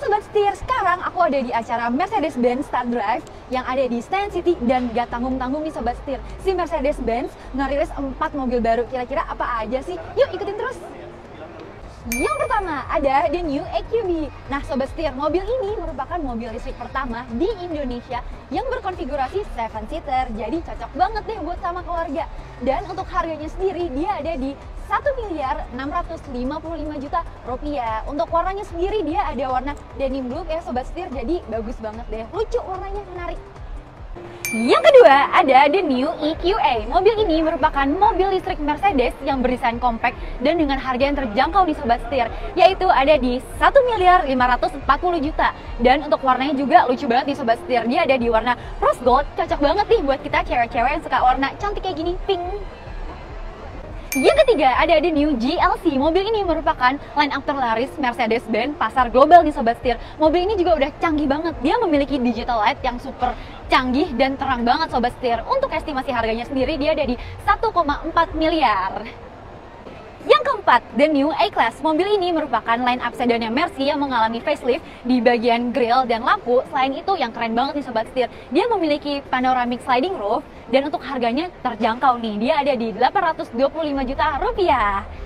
Sobat Setir, sekarang aku ada di acara Mercedes-Benz Start Drive yang ada di Stand City dan gak tanggung-tanggung nih Sobat Setir. Si Mercedes-Benz ngerilis 4 mobil baru, kira-kira apa aja sih? Yuk ikutin terus! Yang pertama ada The New EQB. Nah Sobat Setir, mobil ini merupakan mobil listrik pertama di Indonesia yang berkonfigurasi 7-seater, jadi cocok banget deh buat sama keluarga. Dan untuk harganya sendiri dia ada di 1.655.000.000 rupiah. Untuk warnanya sendiri dia ada warna denim blue ya Sobat Setir, jadi bagus banget deh, lucu warnanya, menarik. Yang kedua ada The New EQA. Mobil ini merupakan mobil listrik Mercedes yang berdesain compact dan dengan harga yang terjangkau nih Sobat Setir, yaitu ada di 1.540.000.000. Dan untuk warnanya juga lucu banget nih Sobat Setir, dia ada di warna rose gold, cocok banget nih buat kita cewek-cewek yang suka warna cantik kayak gini, pink. Yang ketiga ada The New GLC. Mobil ini merupakan line up terlaris Mercedes-Benz pasar global nih Sobat Setir. Mobil ini juga udah canggih banget. Dia memiliki digital light yang super canggih dan terang banget Sobat Setir. Untuk estimasi harganya sendiri dia ada di 1,4 miliar. Yang keempat, The New A-Class. Mobil ini merupakan line up sedannya Mercy yang mengalami facelift di bagian grill dan lampu. Selain itu yang keren banget nih Sobat Setir, dia memiliki panoramic sliding roof dan untuk harganya terjangkau nih. Dia ada di 825 juta rupiah.